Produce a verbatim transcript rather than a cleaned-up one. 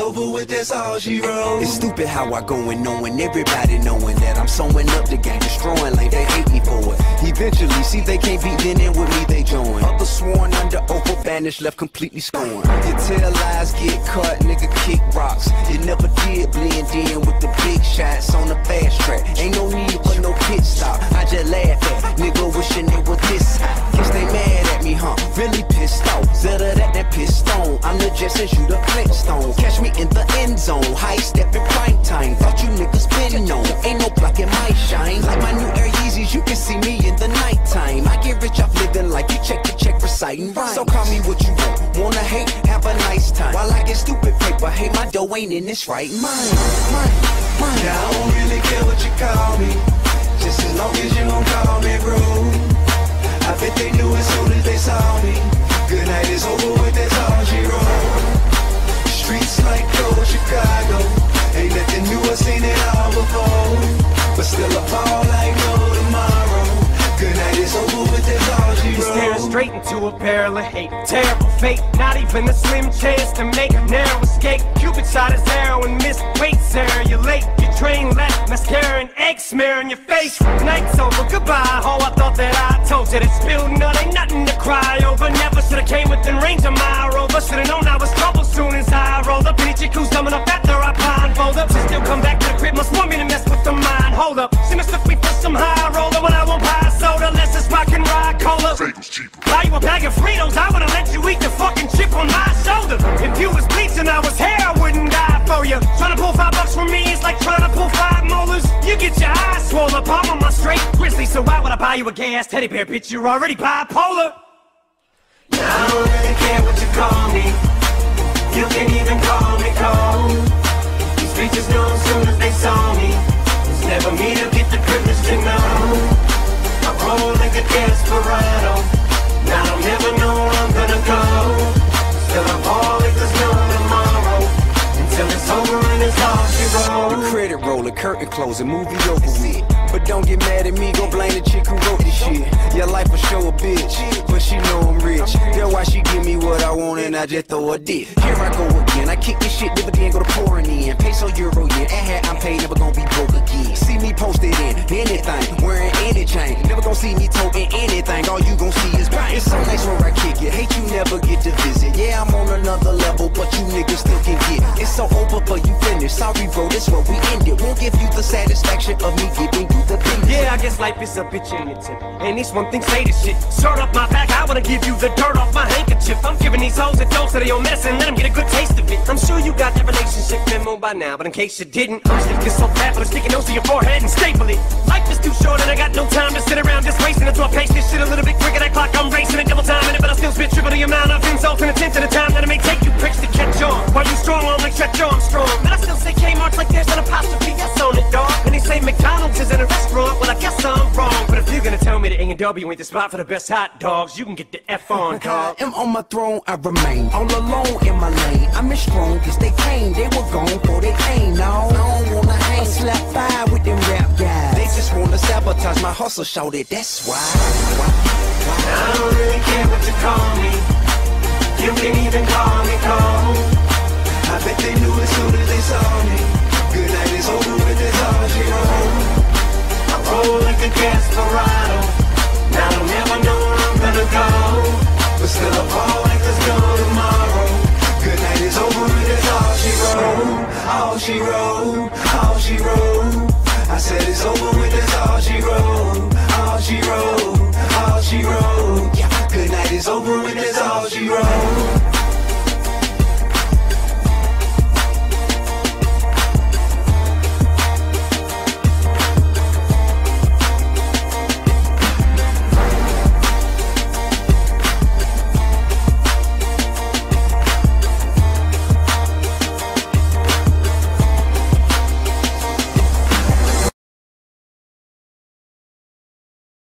over with, that's all she wrote. It's stupid how I go and knowing everybody knowing that I'm sewing up the game, destroying like they hate me for it. Eventually, see they can't beat then in with me, they join. Others sworn under oath or banished, left completely scorned. You tell lies, get cut, nigga kick rocks. You never did blend in with the big shots on the fast track. Ain't no need for no pit stop. I just laugh at nigga wishing it was this hot. Guess they mad at me, huh? Really pissed off. Zeta that that pissed on. I'm the Jetsons, you the Flintstones. Catch me in the end zone, high step in prime time. Thought you niggas been known. Ain't no blocking my shine. Like my new Air Yeezys, you can see me in the nighttime. I get rich off living like you check the check reciting rhymes. So call me what you want. Wanna hate? Have a nice time. While I get stupid paper, hey, my dough ain't in this right mind. Mind, mind. Now I don't really care what you call me, just as long as you don't call me rude. I bet they knew as soon as they saw me. Good night is over with, that's all she wrote. Streets like cold Chicago, ain't nothing new, I seen it all before. But still I fall like no tomorrow. Good night is over with, that's all she wrote. Staring straight into a barrel of hate. Terrible fate, not even a slim chance to make a narrow escape. Cupid shot his arrow and missed. Wait, sir, you're late. Your train left, mascara and egg smear on your face. Night's over, goodbye. Oh, I thought that I told you that spilled nut ain't nothing to cry over. Never should've came within range of my rover. Should've known I was trouble soon as I rolled up. Any chick who's dumb enough after I blindfold up. She still come back to the crib, must want me to mess with the mind. Hold up, she mistook me for some high roller when I won't buy soda. Unless it's rock and ride cola. Buy you a bag of Fritos, I would've let you eat the fucking chip on my shoulder. If you was bleaching, I was hair, I wouldn't die for you. Trying to pull five bucks from me is like trying to pull five molars. You get your eyes swollen, palm on my straight grizzly. So why would I buy you a gas teddy bear, bitch? You're already bipolar. Now I don't really care what you call me, you can even call me cold. These bitches know as soon as they saw me, it's never me to get the privilege to know. I roll like a desperado, now I don't never know where I'm gonna go. Still I fall like there's no tomorrow, until it's over and it's all she wrote. The credit roller, curtain closing, movie over with. But don't get mad at me, go blame the chick who wrote this shit. Your life will show a bitch, but she know I'm rich. That's why she give me what I want and I just throw a dick. Here I go again, I kick this shit, dividend go to pouring in. Peso, euro, yen, and hat I'm paid, never gonna be broke again. See me posted in anything, wearing any chain. Never gonna see me toting anything, all you gon' see is pain. It's so nice where I kick it, hate you never get to visit. Yeah, I'm on another level, but you niggas still can get. It's so over for you finished, sorry bro, this where we end it. Won't give you the satisfaction of me giving you the thing. Yeah, I guess life is a bitch in your tip. And this one thing say this shit. Shirt off my back, I wanna give you the dirt off my handkerchief. I'm giving these hoes a dose of their own medicine, let them get a good taste of it. I'm sure you got that relationship memo by now, but in case you didn't, I'm still get so fat, but I'm sticking nose to your forehead and staple it. Life is too short and I got no time to sit around just wasting it. So I pace this shit a little bit quicker, that clock I'm racing it, double time in it, but I still spit triple the amount of insults and attention to the time that it may take you pricks to catch on. While you strong on like stretch Armstrong, man, I still say Kmart's like there's an apostrophe S on it, dog. And they say McDonald's is in a restaurant, well I guess I'm wrong. But if you're gonna tell me that A and W ain't the spot for the best hot dogs, you can get the F on, dog. I'm on my throne, I remain all alone in my lane. I'm as strong as they came, they were gone for they came. No, I don't wanna hang, I slap fire with them rap guys. They just wanna sabotage my hustle, shout it, that's why. why, why. I don't really care what you call me, you can even call me cold. I bet they knew as soon as they saw me. Good night is over with, that's all she wrote. I roll like a desperado.